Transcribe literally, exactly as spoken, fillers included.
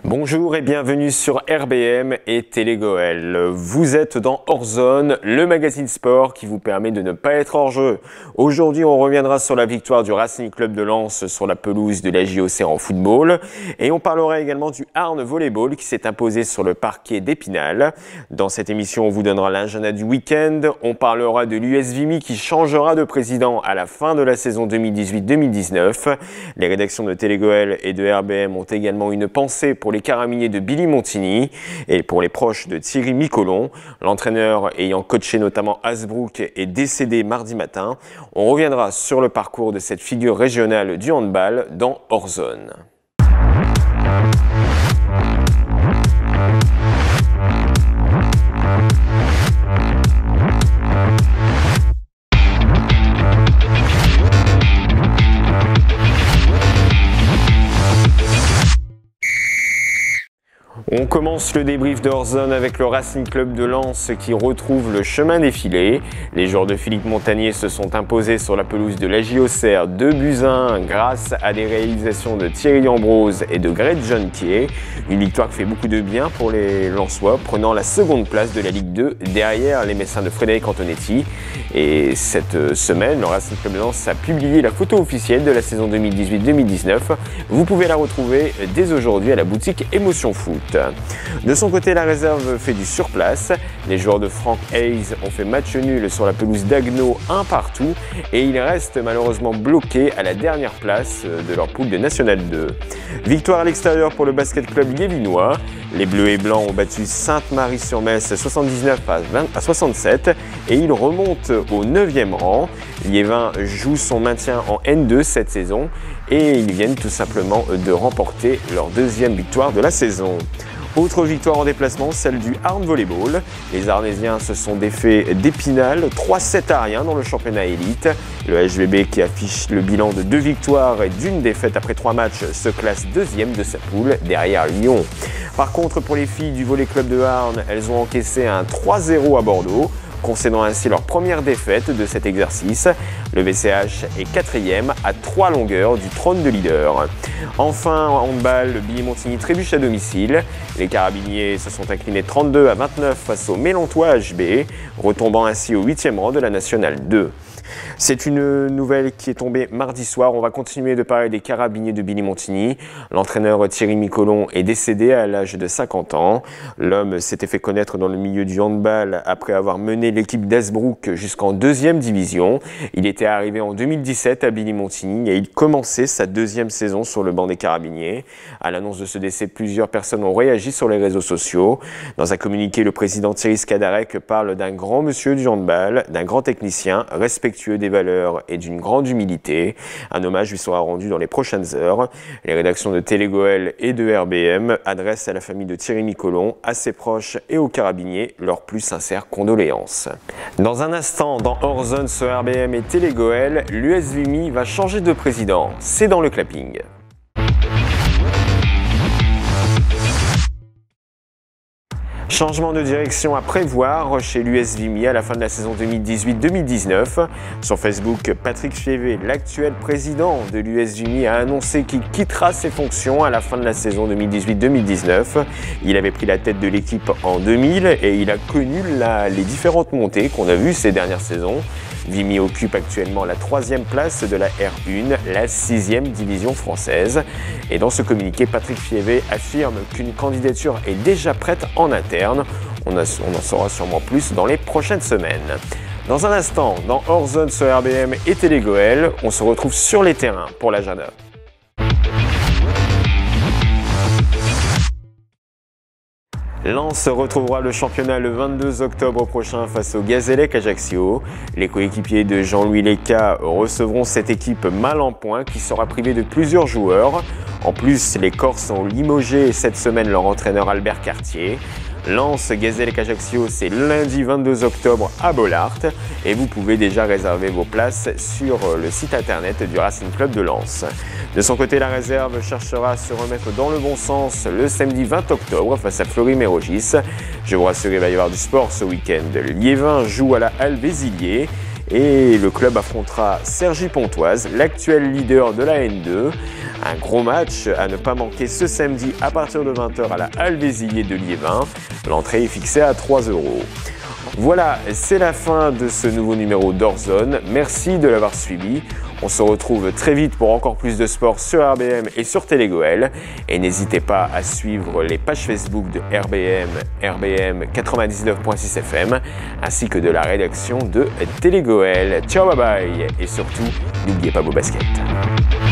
Bonjour et bienvenue sur R B M et Télégoël. Vous êtes dans Hors Zone, le magazine sport qui vous permet de ne pas être hors jeu. Aujourd'hui, on reviendra sur la victoire du Racing Club de Lens sur la pelouse de la J O C en football. Et on parlera également du Arn Volleyball qui s'est imposé sur le parquet d'Épinal. Dans cette émission, on vous donnera l'agenda du week-end. On parlera de l'U S Vimy qui changera de président à la fin de la saison deux mille dix-huit deux mille dix-neuf. Les rédactions de Télégoël et de R B M ont également une pensée pour les carabiniers de Billy Montigny et pour les proches de Thierry Miquelon. L'entraîneur ayant coaché notamment Hasbrook est décédé mardi matin. On reviendra sur le parcours de cette figure régionale du handball dans Hors Zone. On commence le débrief de Hors Zone avec le Racing Club de Lens qui retrouve le chemin défilé. Les joueurs de Philippe Montagnier se sont imposés sur la pelouse de la J O C R deux buts à un grâce à des réalisations de Thierry Ambrose et de Greg Jonquier. Une victoire qui fait beaucoup de bien pour les Lensois, prenant la seconde place de la Ligue deux derrière les Messins de Frédéric Antonetti. Et cette semaine, le Racing Club de Lens a publié la photo officielle de la saison deux mille dix-huit deux mille dix-neuf. Vous pouvez la retrouver dès aujourd'hui à la boutique Émotion Foot. De son côté, la réserve fait du surplace. Les joueurs de Frank Hayes ont fait match nul sur la pelouse d'Agno un partout et ils restent malheureusement bloqués à la dernière place de leur poule de National deux. Victoire à l'extérieur pour le basket club liévinois. Les Bleus et Blancs ont battu Sainte-Marie-sur-Metz soixante-dix-neuf à soixante-sept et ils remontent au neuvième rang. Liévin joue son maintien en N deux cette saison et ils viennent tout simplement de remporter leur deuxième victoire de la saison. Autre victoire en déplacement, celle du Arn Volleyball. Les Arnésiens se sont défaits d'Épinal, trois sept à rien dans le championnat élite. Le H V B qui affiche le bilan de deux victoires et d'une défaite après trois matchs se classe deuxième de sa poule derrière Lyon. Par contre, pour les filles du Volley Club de Arn, elles ont encaissé un trois zéro à Bordeaux, concédant ainsi leur première défaite de cet exercice. Le V C H est quatrième à trois longueurs du trône de leader. Enfin, en handball, le Billy Montigny trébuche à domicile. Les Carabiniers se sont inclinés trente-deux à vingt-neuf face au Mélantois H B, retombant ainsi au huitième rang de la Nationale deux. C'est une nouvelle qui est tombée mardi soir. On va continuer de parler des Carabiniers de Billy Montigny. L'entraîneur Thierry Miquelon est décédé à l'âge de cinquante ans. L'homme s'était fait connaître dans le milieu du handball après avoir mené l'équipe d'Hasbrook jusqu'en deuxième division. Il était arrivé en deux mille dix-sept à Billy Montigny et il commençait sa deuxième saison sur le banc des Carabiniers. À l'annonce de ce décès, plusieurs personnes ont réagi sur les réseaux sociaux. Dans un communiqué, le président Thierry Skadarek parle d'un grand monsieur du handball, d'un grand technicien, respectueux des valeurs et d'une grande humilité. Un hommage lui sera rendu dans les prochaines heures. Les rédactions de Télégoël et de R B M adressent à la famille de Thierry Miquelon, à ses proches et aux Carabiniers leurs plus sincères condoléances. Dans un instant, dans Hors Zone sur R B M et Télégoël, l'U S Vimy va changer de président. C'est dans le clapping. Changement de direction à prévoir chez l'U S Vimy à la fin de la saison deux mille dix-huit deux mille dix-neuf. Sur Facebook, Patrick Fievé, l'actuel président de l'U S Vimy, a annoncé qu'il quittera ses fonctions à la fin de la saison deux mille dix-huit deux mille dix-neuf. Il avait pris la tête de l'équipe en deux mille et il a connu la, les différentes montées qu'on a vues ces dernières saisons. Vimy occupe actuellement la troisième place de la R un, la sixième division française. Et dans ce communiqué, Patrick Fievé affirme qu'une candidature est déjà prête en interne. On, a, on en saura sûrement plus dans les prochaines semaines. Dans un instant, dans Hors Zone sur R B M et Télégoël, on se retrouve sur les terrains pour l'agenda. Lens retrouvera le championnat le vingt-deux octobre prochain face au Gazélec Ajaccio. Les coéquipiers de Jean-Louis Leca recevront cette équipe mal en point qui sera privée de plusieurs joueurs. En plus, les Corses ont limogé cette semaine leur entraîneur Albert Cartier. Lens Gazélec Ajaccio, c'est lundi vingt-deux octobre à Bollaert et vous pouvez déjà réserver vos places sur le site internet du Racing Club de Lens. De son côté, la réserve cherchera à se remettre dans le bon sens le samedi vingt octobre face à Fleury-Mérogis. Je vous rassure, il va y avoir du sport ce week-end. Liévin joue à la Halle Vézillier et le club affrontera Cergy-Pontoise, l'actuel leader de la N deux. Un gros match à ne pas manquer ce samedi à partir de vingt heures à la Halle Vézillier de Liévin. L'entrée est fixée à trois euros. Voilà, c'est la fin de ce nouveau numéro d'Hors-Zone. Merci de l'avoir suivi. On se retrouve très vite pour encore plus de sport sur R B M et sur Télégoël. Et n'hésitez pas à suivre les pages Facebook de R B M, R B M quatre-vingt-dix-neuf point six F M, ainsi que de la rédaction de Télégoël. Ciao, bye bye. Et surtout, n'oubliez pas vos baskets.